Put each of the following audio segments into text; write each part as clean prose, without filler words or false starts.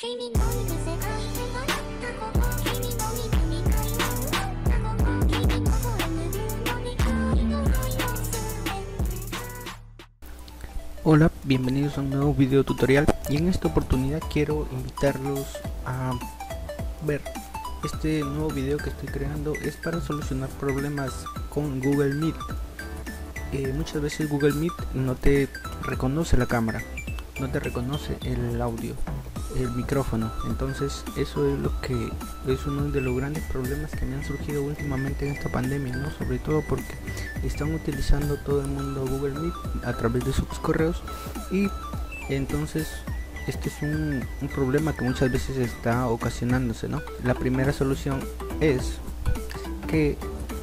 Hola, bienvenidos a un nuevo video tutorial, y en esta oportunidad quiero invitarlos a ver este nuevo video que estoy creando. Es para solucionar problemas con Google Meet. Muchas veces Google Meet no te reconoce la cámara, no te reconoce el audio, el micrófono. Entonces eso es lo que es uno de los grandes problemas que me han surgido últimamente en esta pandemia, ¿no? Sobre todo porque están utilizando todo el mundo Google Meet a través de sus correos, y entonces este es un problema que muchas veces está ocasionándose, ¿no? La primera solución es que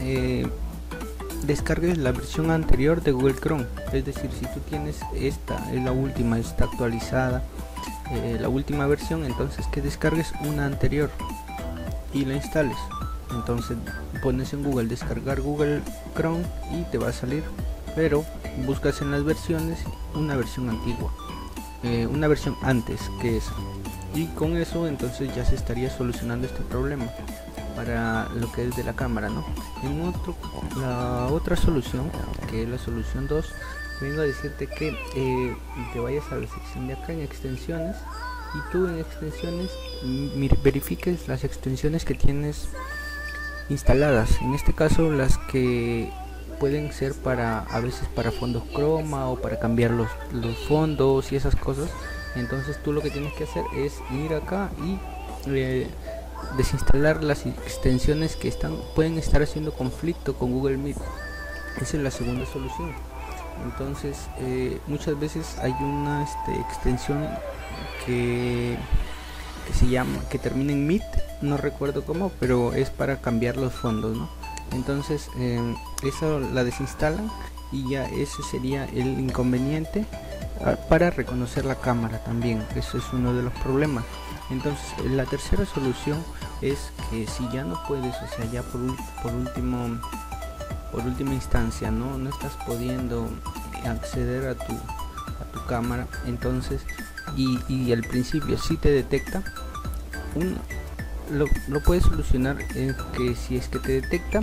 descargues la versión anterior de Google Chrome. Es decir, si tú tienes esta, es la última, está actualizada, la última versión, entonces que descargues una anterior y la instales. Entonces pones en Google descargar Google Chrome y te va a salir, pero buscas en las versiones una versión antigua, una versión antes que esa, y con eso entonces ya se estaría solucionando este problema para lo que es de la cámara, ¿no? La otra solución, que es la solución 2, vengo a decirte que te vayas a la sección de acá en extensiones, y tú en extensiones verifiques las extensiones que tienes instaladas. En este caso las que pueden ser para, a veces para fondos croma o para cambiar los fondos y esas cosas. Entonces tú lo que tienes que hacer es ir acá y desinstalar las extensiones que pueden estar haciendo conflicto con Google Meet. Esa es la segunda solución. Entonces muchas veces hay una extensión que se llama, que termina en Meet, no recuerdo cómo, pero es para cambiar los fondos, ¿no? Entonces eso la desinstalan y ya ese sería el inconveniente para reconocer la cámara también. Eso es uno de los problemas. Entonces la tercera solución es que si ya no puedes, o sea, ya por última instancia no estás pudiendo acceder a tu cámara, entonces y al principio sí te detecta, lo puedes solucionar que si es que te detecta,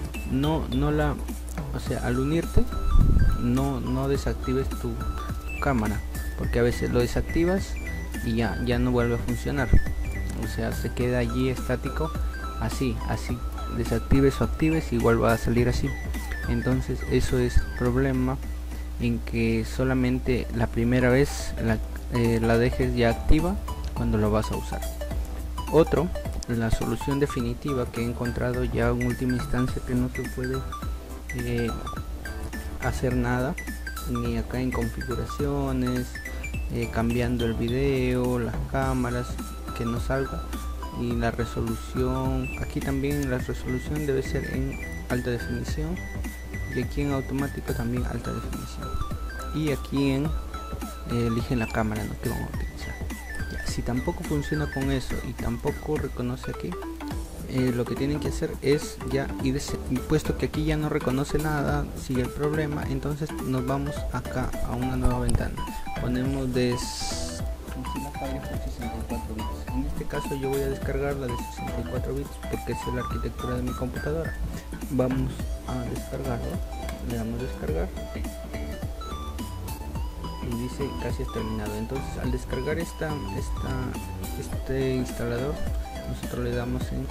o sea, al unirte no desactives tu cámara, porque a veces lo desactivas y ya no vuelve a funcionar, o sea, se queda allí estático, así desactives o actives, igual va a salir así. Entonces eso es problema, en que solamente la primera vez la dejes ya activa cuando lo vas a usar. La solución definitiva que he encontrado ya en última instancia, que no se puede hacer nada ni acá en configuraciones, cambiando el video, las cámaras, que no salga, y la resolución, aquí también la resolución debe ser en alta definición, y aquí en automático también alta definición, y aquí en eligen la cámara, ¿no?, que vamos a utilizar. Si tampoco funciona con eso y tampoco reconoce aquí, lo que tienen que hacer es puesto que aquí ya no reconoce nada, sigue el problema, entonces nos vamos acá a una nueva ventana, ponemos Mozilla Firefox 64 bits. En este caso yo voy a descargar la de 64 bits porque es la arquitectura de mi computadora. Vamos a descargarlo, le damos descargar y dice casi es terminado. Entonces al descargar este instalador, nosotros le damos en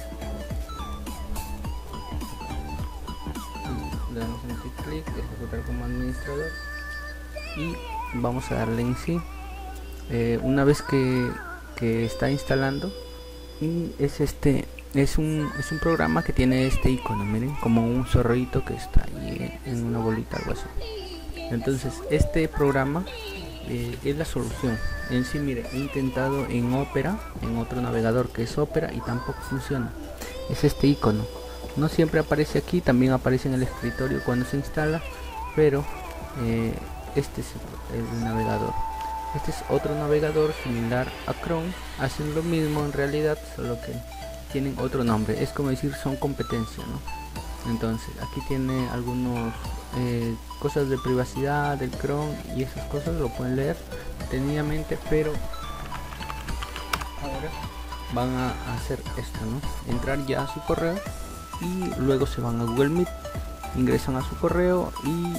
clic, ejecutar como administrador, y vamos a darle en sí. Una vez que está instalando, y es un programa que tiene este icono, miren, como un zorrito que está ahí en una bolita, algo así. Entonces este programa es la solución en sí. Mire, he intentado en Opera, en otro navegador que es Opera, y tampoco funciona. Es este icono, no siempre aparece aquí, también aparece en el escritorio cuando se instala, pero este es el navegador. Este es otro navegador similar a Chrome, hacen lo mismo en realidad, solo que tienen otro nombre. Es como decir, son competencia, ¿no? Entonces aquí tiene algunos cosas de privacidad del Chrome, y esas cosas lo pueden leer detenidamente, pero Ahora van a hacer esto, ¿no? Entrar ya a su correo y luego se van a Google Meet, ingresan a su correo y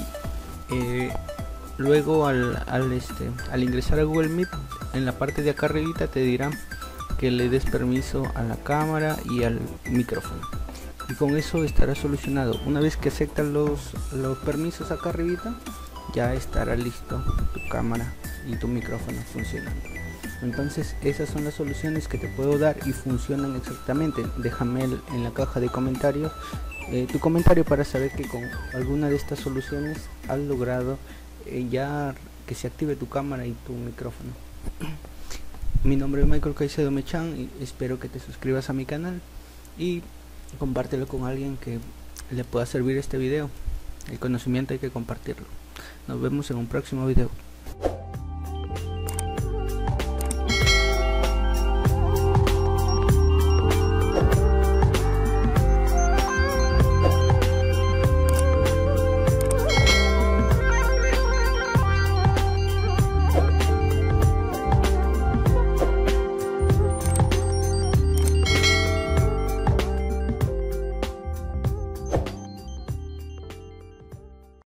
luego al ingresar a Google Meet, en la parte de acá arribita te dirán que le des permiso a la cámara y al micrófono, y con eso estará solucionado. Una vez que aceptan los permisos acá arribita, ya estará listo tu cámara y tu micrófono funcionando. Entonces esas son las soluciones que te puedo dar y funcionan exactamente. Déjame en la caja de comentarios tu comentario para saber que con alguna de estas soluciones has logrado ya que se active tu cámara y tu micrófono. Mi nombre es Michael Caicedo Mechan y espero que te suscribas a mi canal y compártelo con alguien que le pueda servir este video. El conocimiento hay que compartirlo. Nos vemos en un próximo video.